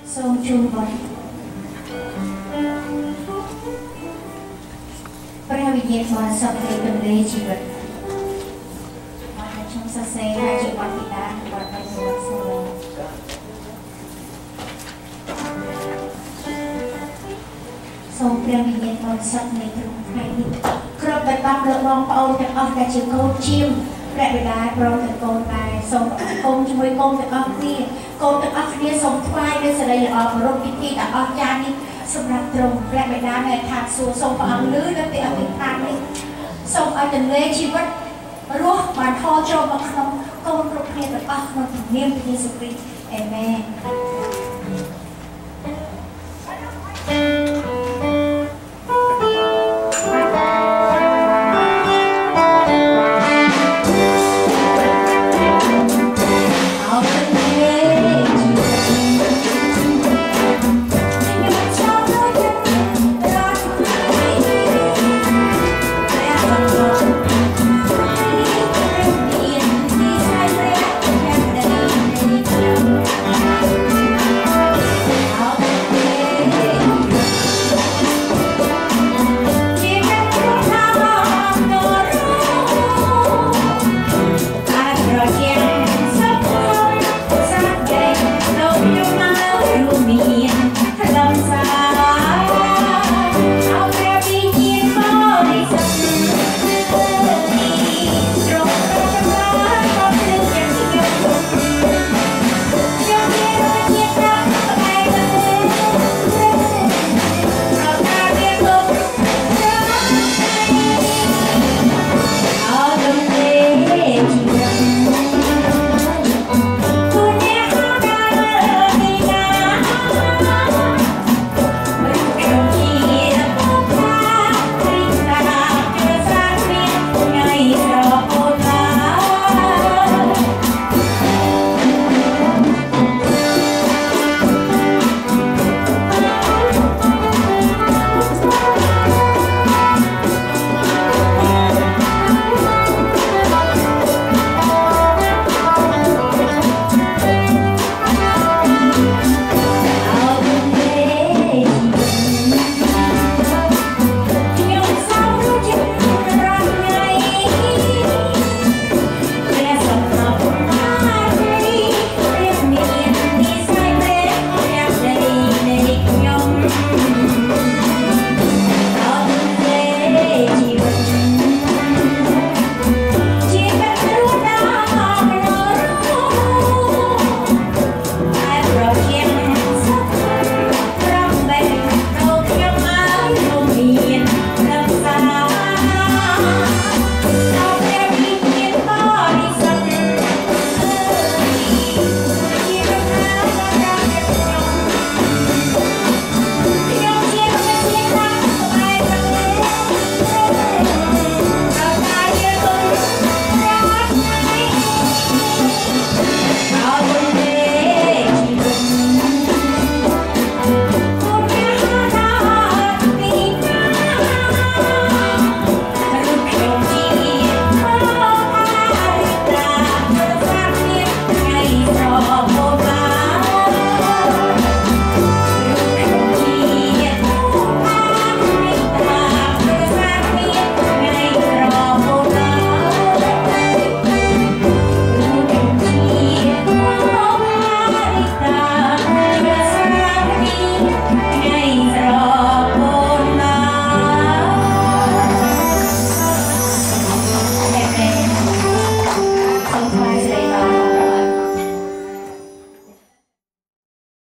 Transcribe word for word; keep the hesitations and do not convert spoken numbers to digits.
សូមជូនបុណ្យព្រះវិញ្ញាណបរិសុទ្ធនៃទន្លេជីវិតមកខ្ញុំសរសេរថាជាបុណ្យពីតាបុណ្យបរិសុទ្ធសូមសូមព្រះវិញ្ញាណបរិសុទ្ធនៃទ្រង់ថ្ងៃនេះគ្រប់តែបាត់លោកបងប្អូនទាំងអស់ដែលជាកូនជាមព្រះបិតាប្រងទាំងកូនដែរសូមកូនជាមួយកូនទាំងអស់គ្នាកូនទាំងអស់គ្នាសូមថ្វាយនូវសេរីល្អគោរពពិធីដ៏អស្ចារ្យនេះសម្រាប់ទ្រង់ព្រះបិតានៃឋានសួគ៌សូមព្រះអង្គលឺនៅទីអធិដ្ឋាននេះសូមឲ្យទន្លេជីវិតរស់បានហូរចូលមកក្នុងកូនគ្រប់គ្នាទាំងអស់ក្នុងព្រះនាមព្រះយេស៊ូវគ្រីស្ទអាមែន